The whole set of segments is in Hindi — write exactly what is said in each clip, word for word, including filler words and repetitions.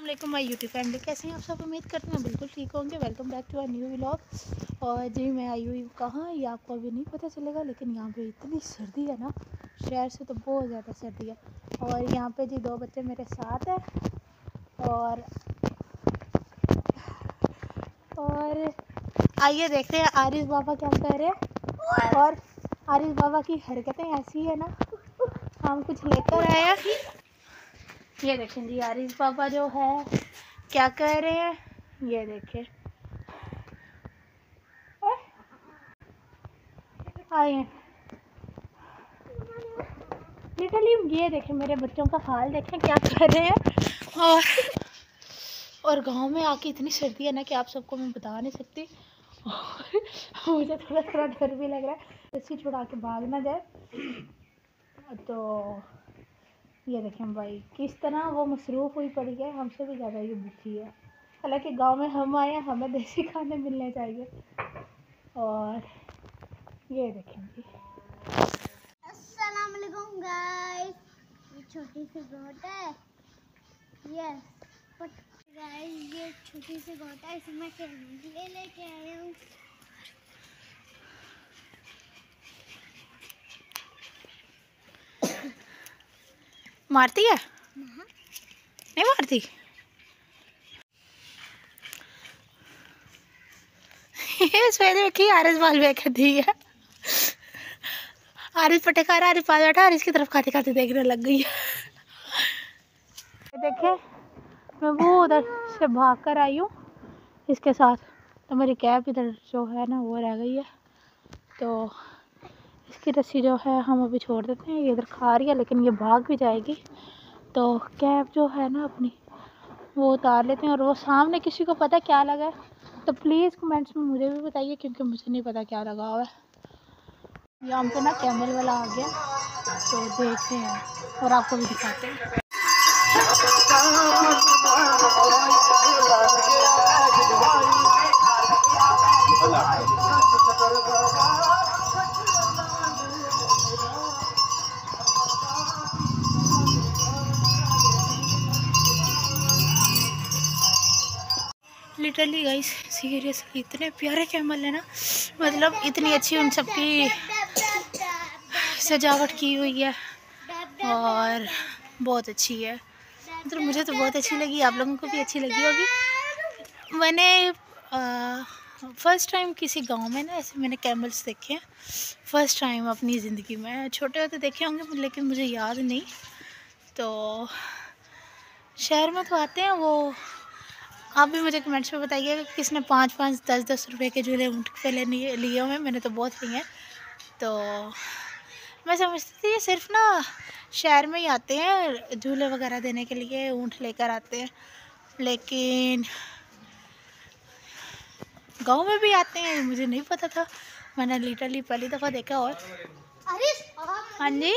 वालेकुम माय यूट्यूब फैमिली, कैसे हैं आप सब। उम्मीद करते हैं बिल्कुल ठीक होंगे। Welcome back to our new vlog. और जी मैं आई हुई कहाँ, ये आपको अभी नहीं पता चलेगा, लेकिन यहाँ पे इतनी सर्दी है ना, शहर से तो बहुत ज़्यादा सर्दी है। और यहाँ पे जी दो बच्चे मेरे साथ हैं और और आइए देखते हैं आरिस बाबा क्या कह रहे हैं। और आरिस बाबा की हरकतें ऐसी है ना, हम कुछ लेकर आए हैं। ये देखें जी आरिस बाबा जो है क्या कह रहे हैं, ये देखें। आए लिटरली ये देखें, मेरे बच्चों का हाल देखें क्या कर रहे हैं। और और गांव में आके इतनी सर्दी है ना कि आप सबको मैं बता नहीं सकती। और मुझे थोड़ा थोड़ा डर भी लग रहा है रस्सी छुड़ा के भाग ना जाए। तो ये देखें भाई किस तरह वो मसरूफ़ हुई पड़ी है, हमसे भी ज़्यादा ये भूखी है। हालांकि गांव में हम आए हैं, हमें देसी खाने मिलने चाहिए। और ये देखें जी, अस्सलाम वालेकुम गाइस, ये छोटी सी गोट है। यस गाइस, ये छोटी सी गोट है, इसे मैं खेलने के लिए लेके आया हूँ। मारती है नहीं मारती। सवेरे देखी आरिस बाल बेच दी है। आरिस पटेकार आरिस पास बैठा, आरिस की तरफ खाते खाते देखने लग गई है। देखे मैं वो उधर से भाग कर आई हूँ इसके साथ, तो मेरी कैप इधर जो है ना वो रह गई है। तो इसकी रस्सी जो है हम अभी छोड़ देते हैं, ये इधर खा रही है लेकिन ये भाग भी जाएगी। तो कैप जो है ना अपनी वो उतार लेते हैं। और वो सामने किसी को पता क्या लगा है तो प्लीज़ कमेंट्स में मुझे भी बताइए, क्योंकि मुझे नहीं पता क्या लगा हुआ है। यहाँ पे ना कैमल वाला आ गया, तो देखते हैं और आपको भी दिखाते हैं। लिटरली गाइस सीरियसली इतने प्यारे कैमल है ना, मतलब इतनी अच्छी उन सबकी सजावट की हुई है और बहुत अच्छी है। मतलब मुझे तो बहुत अच्छी लगी, आप लोगों को भी अच्छी लगी होगी। मैंने फ़र्स्ट टाइम किसी गांव में ना ऐसे मैंने कैमल्स देखे हैं, फ़र्स्ट टाइम अपनी ज़िंदगी में। छोटे होते देखे होंगे लेकिन मुझे याद नहीं। तो शहर में तो आते हैं वो, आप भी मुझे कमेंट्स में बताइए किसने पाँच पाँच दस दस रुपए के झूले ऊँट पे लेने लिए हुए हैं। मैंने तो बहुत लिए हैं। तो मैं समझती थी ये सिर्फ ना शहर में ही आते हैं झूले वगैरह देने के लिए, ऊँट लेकर आते हैं, लेकिन गांव में भी आते हैं, मुझे नहीं पता था। मैंने लिटरली पहली दफ़ा देखा। और हाँ जी,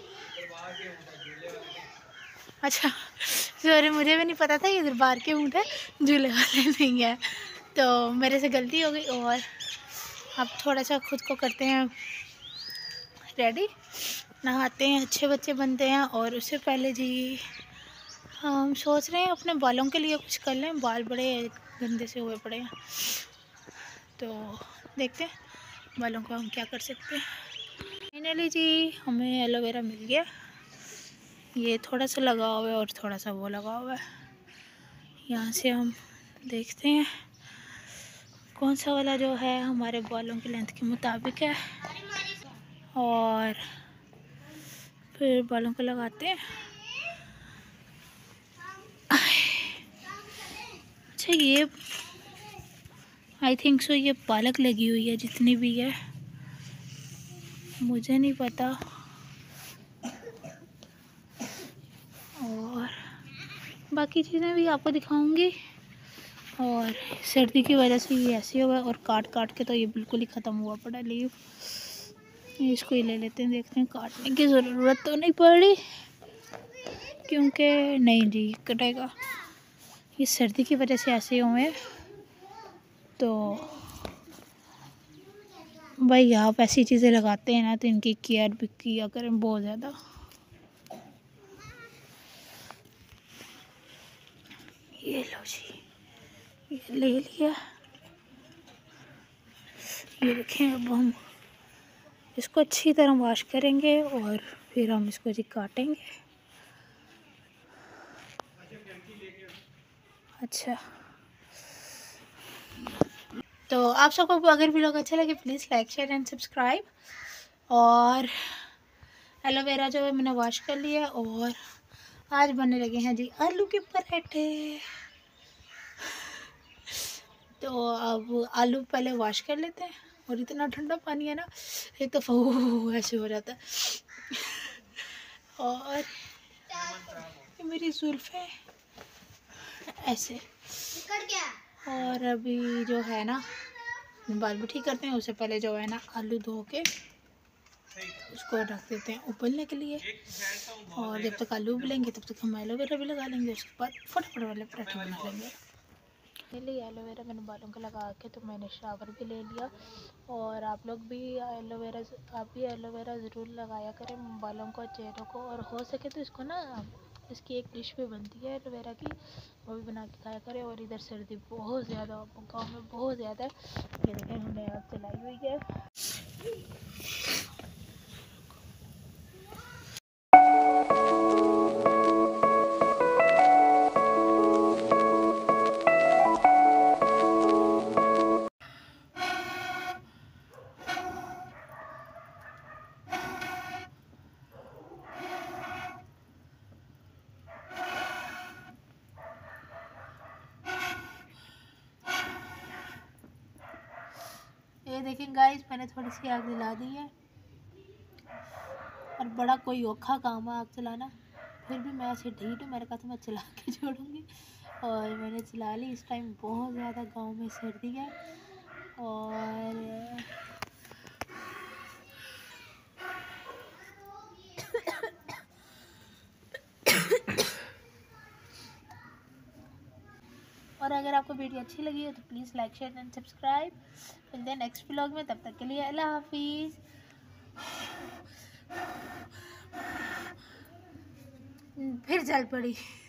अच्छा सॉरी, मुझे भी नहीं पता था ये दरबार के ऊँट है, झूले वाले नहीं है। तो मेरे से गलती हो गई। और अब थोड़ा सा खुद को करते हैं रेडी, नहाते हैं, अच्छे बच्चे बनते हैं। और उससे पहले जी हम सोच रहे हैं अपने बालों के लिए कुछ कर लें, बाल बड़े गंदे से हुए पड़े हैं। तो देखते हैं बालों को हम क्या कर सकते हैं। फाइनली जी हमें एलोवेरा मिल गया, ये थोड़ा सा लगा हुआ है और थोड़ा सा वो लगा हुआ है। यहाँ से हम देखते हैं कौन सा वाला जो है हमारे बालों की लेंथ के मुताबिक है, और फिर बालों को लगाते हैं। अच्छा ये आई थिंक सो ये पालक लगी हुई है, जितनी भी है मुझे नहीं पता। और बाकी चीज़ें भी आपको दिखाऊंगी। और सर्दी की वजह से ये ऐसे हुआ है, और काट काट के तो ये बिल्कुल ही ख़त्म हुआ पड़ा लीव। इसको ही ले लेते हैं, देखते हैं, काटने की ज़रूरत तो नहीं पड़ी क्योंकि नहीं जी कटेगा, ये सर्दी की वजह से ऐसे हुए हैं। तो भाई आप ऐसी चीज़ें लगाते हैं ना तो इनकी केयर भी किया करें बहुत ज़्यादा। ये लो जी, ये ले लिया। ये देखें, अब हम इसको अच्छी तरह वॉश करेंगे और फिर हम इसको जी काटेंगे। अच्छा, तो आप सबको अगर वीडियो अच्छा लगे please like share and subscribe. और एलोवेरा जो है मैंने वॉश कर लिया और आज बनने लगे हैं जी आलू के पराठे। तो अब आलू पहले वॉश कर लेते हैं। और इतना ठंडा पानी है ना, एक तो फू ऐसे हो जाता है। और ये मेरी जुल्फ़े ऐसे। और अभी जो है ना बाल भी ठीक करते हैं। उससे पहले जो है ना आलू धो के उसको रख देते हैं उबलने के लिए। और जब तक आलू उबलेंगे तब तक हम एलोवेरा भी लगा लेंगे। उसके बाद फटाफट वाले पराठे बना लेंगे। लिए एलोवेरा मैंने बालों को लगा के तो मैंने शावर भी ले लिया। और आप लोग भी एलोवेरा आप भी एलोवेरा ज़रूर लगाया करें बालों को, चेहरों को। और हो सके तो इसको ना, इसकी एक डिश भी बनती है एलोवेरा की, वो भी बना के खाया करें। और इधर सर्दी बहुत ज़्यादा, गाँव में बहुत ज़्यादा है। ये देखें हमने आग जलाई हुई है। ये देखें गाइस, मैंने थोड़ी सी आग जला दी है। और बड़ा कोई औखा काम है आग जलाना, फिर भी मैं ऐसे ढीठ हूँ, मेरे कहा तो मैं चला के छोड़ूंगी। और मैंने चला ली। इस टाइम बहुत ज़्यादा गांव में सर्दी है। और और अगर आपको वीडियो अच्छी लगी हो तो please like share and subscribe. मिलते हैं नेक्स्ट व्लॉग में, तब तक के लिए अल्लाह हाफिज़। फिर चल पड़ी।